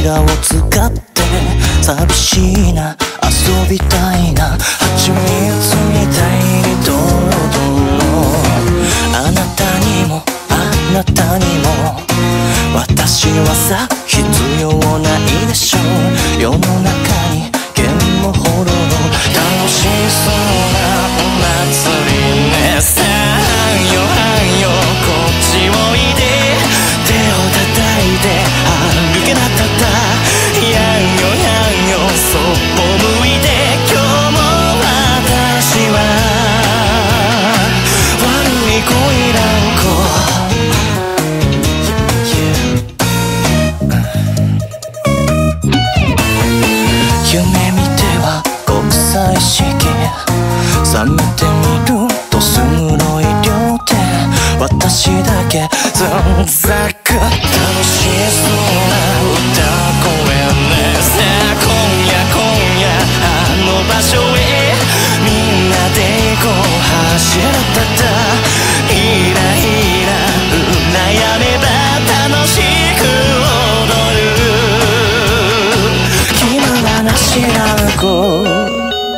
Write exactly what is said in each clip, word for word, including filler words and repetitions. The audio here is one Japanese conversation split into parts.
我を使って寂しいな遊びたいな蜂蜜みたいにどろどろあなたにもあなたにも私はさ必要ないでしょう世の中に弦もほどの楽しそうなお祭りねさあよはよこっちおいで手を叩いて歩けなかったやんよやんよそっぽ向いて今日も私は悪い恋なんか夢見ては国際式覚めてみるとす黒い両手私だけずんざく楽しそうな歌声ねさあ今夜今夜あの場所へみんなで行こう走らたたひらひら悩めば楽しく踊る君はなしな子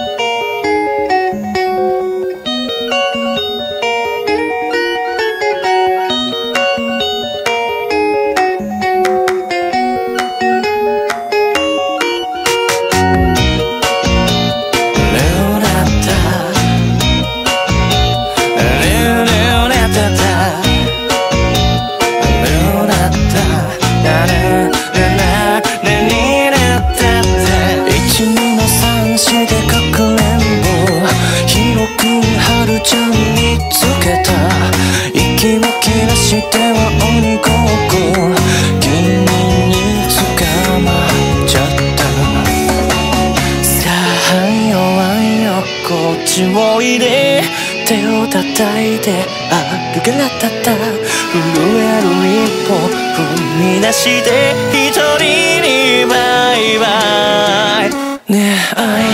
しては鬼ごっこ君に捕まっちゃったさあよあんよこっちおいで手を叩いて歩けなかった震える一歩踏み出して一人にバイバイねえ